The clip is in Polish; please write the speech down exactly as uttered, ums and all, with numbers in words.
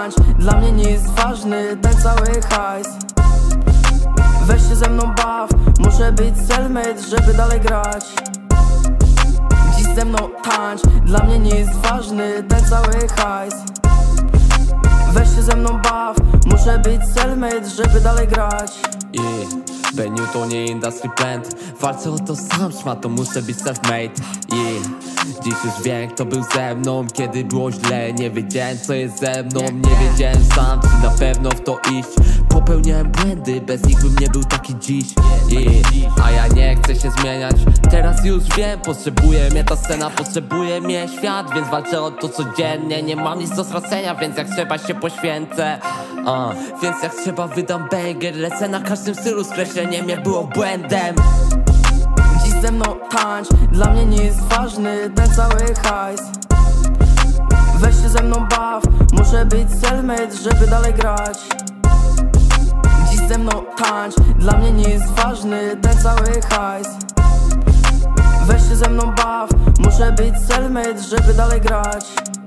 tańcz, dla mnie nie jest ważny ten cały hajs. Weź się ze mną baw, muszę być self-made, żeby dalej grać. Dziś ze mną tańcz, dla mnie nie jest ważny ten cały hajs. Weź się ze mną baw, muszę być self-made, żeby dalej grać. Yeah. Beniu to nie industry plant, walczę o to sam, szmato muszę być self-made. Yeah. Dziś już wiem, kto był ze mną, kiedy było źle. Nie wiedziałem, co jest ze mną, nie wiedziałem sam, czy na pewno w to iść. Popełniałem błędy, bez nich bym nie był taki dziś. Yeah. A ja nie chcę się zmieniać, teraz już wiem. Potrzebuje mnie ta scena, potrzebuje mnie świat, więc walczę o to codziennie. Nie mam nic do stracenia, więc jak trzeba się poświęcę. uh. Więc jak trzeba wydam banger, lecę na każdym stylu, skreśleniem nie było błędem. Dziś ze mną tańcz, dla mnie nie jest ważny ten cały hajs. Weź się ze mną baw, muszę być self-made, żeby dalej grać. Dziś ze mną tańcz, dla mnie nie jest ważny ten cały hajs. Weź się ze mną baw, muszę być self-made, żeby dalej grać.